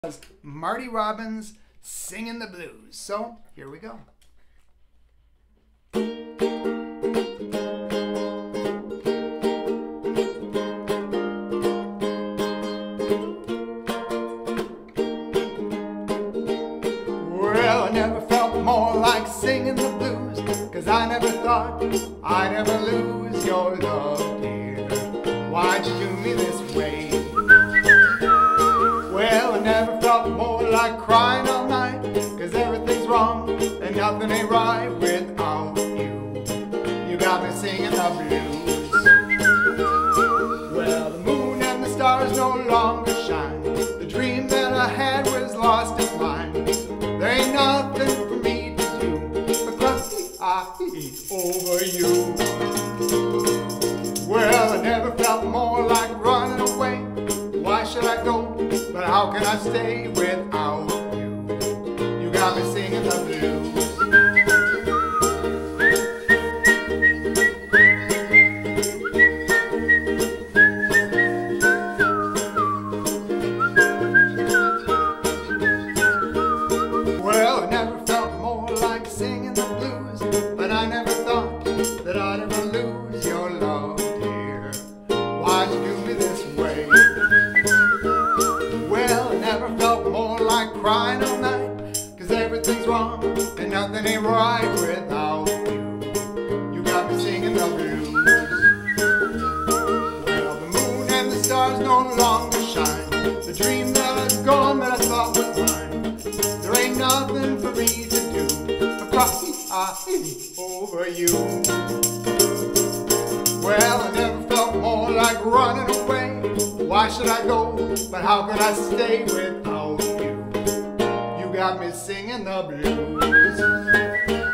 Marty Robbins singing the blues. So here we go. Well, I never felt more like singing the blues, 'cause I never thought I'd ever lose your love, dear. Why'd you do me this way? Well, I never felt more like crying all night, 'cause everything's wrong and nothing ain't right without you. You got me singing the blues. Well, the moon and the stars no longer shine. The dream that I had was lost its mind. There ain't nothing for me to do but cry over you. Well, I never felt more like running away. Why should I go? But how can I stay without you? You got me singing the blues. Well, I never felt more like singing the blues, but I never thought that I'd ever lose your love, dear. Why'd you do me this way? Well, I never felt more like crying all night, 'cause everything's wrong and nothing ain't right without you. You got me singing the blues. Well, the moon and the stars no longer shine. The dream that is gone that I thought was mine. There ain't nothing for me to do but cry over you. Well, I never felt more like running away. Why should I go? But how can I stay without you? You got me singing the blues.